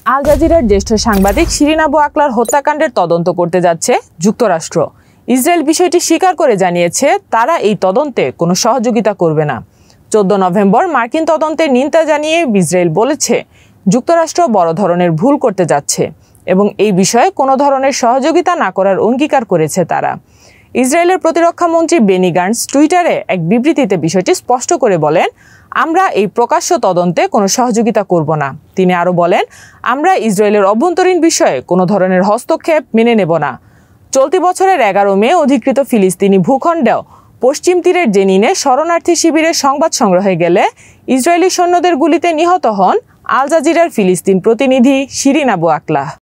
আল জাজিরার জ্যেষ্ঠ সাংবাদিক শিরিন আবু আকলার হত্যাকাণ্ডের তদন্ত করতে যাচ্ছে যুক্তরাষ্ট্র। ইসরায়েল বিষয়টি স্বীকার করে জানিয়েছে তারা এই তদন্তে কোনো সহযোগিতা করবে না। 14 নভেম্বর মার্কিন তদন্তের নিন্দা জানিয়ে ইসরায়েল বলেছে যুক্তরাষ্ট্র বড় ধরনের ভুল করতে যাচ্ছে এবং এই বিষয়ে কোনো ধরনের সহযোগিতা না করার অঙ্গীকার করেছে তারা। ইসরায়েলের প্রতিরক্ষা মন্ত্রী বেনি গান্টস টুইটারে এক বিবৃতিতে বিষয়টি স্পষ্ট করে বলেন, আমরা এই প্রকাশ্য তদন্তে কোনো সহযোগিতা করব না। তিনি আরও বলেন, আমরা ইসরায়েলের অভ্যন্তরীণ বিষয়ে কোনো ধরনের হস্তক্ষেপ মেনে নেব না। চলতি বছরের 11 মে অধিকৃত ফিলিস্তিনি ভূখণ্ডেও পশ্চিম তীরের জেনিনে শরণার্থী শিবিরের সংবাদ সংগ্রহে গেলে ইসরায়েলি সৈন্যদের গুলিতে নিহত হন আল জাজিরার ফিলিস্তিন প্রতিনিধি শিরিন আবু আকলা।